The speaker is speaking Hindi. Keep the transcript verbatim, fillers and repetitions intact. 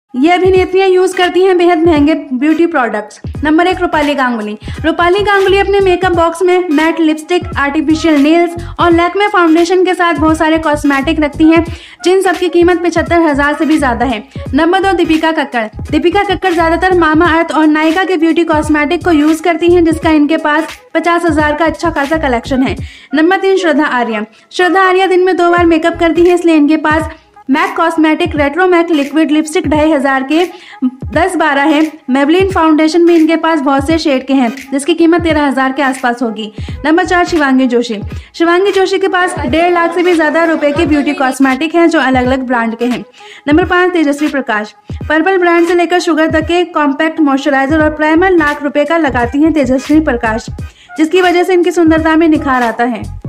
ये अभिनेत्रियां यूज करती हैं बेहद महंगे ब्यूटी प्रोडक्ट्स। नंबर एक, रूपाली गांगुली। रूपाली गांगुली अपने मेकअप बॉक्स में मैट लिपस्टिक, आर्टिफिशियल नेल्स और लैक्मे फाउंडेशन के साथ बहुत सारे कॉस्मेटिक रखती हैं, जिन सब की कीमत पचहत्तर हजार से भी ज्यादा है। नंबर दो, दीपिका कक्कड़। दीपिका कक्कड़ ज्यादातर मामा अर्थ और नायका के ब्यूटी कॉस्मेटिक को यूज करती हैं, जिसका इनके पास पचास हजार का अच्छा खासा कलेक्शन है। नंबर तीन, श्रद्धा आर्या। श्रद्धा आर्या दिन में दो बार मेकअप करती है, इसलिए इनके पास MAC cosmetic retro MAC liquid lipstick ढाई हजार के दस बारह है। मेबलिन फाउंडेशन भी इनके पास बहुत से शेड के हैं, जिसकी कीमत तेरह हजार के आसपास होगी। नंबर चार, शिवांगी जोशी। शिवांगी जोशी के पास डेढ़ लाख से भी ज्यादा रुपए के ब्यूटी कॉस्मेटिक हैं, जो अलग अलग ब्रांड के हैं। नंबर पाँच, तेजस्वी प्रकाश। पर्पल ब्रांड से लेकर शुगर तक के कॉम्पैक्ट मॉइस्चराइजर और प्राइमर लाख रुपए का लगाती हैं तेजस्वी प्रकाश, जिसकी वजह से इनकी सुंदरता में निखार आता है।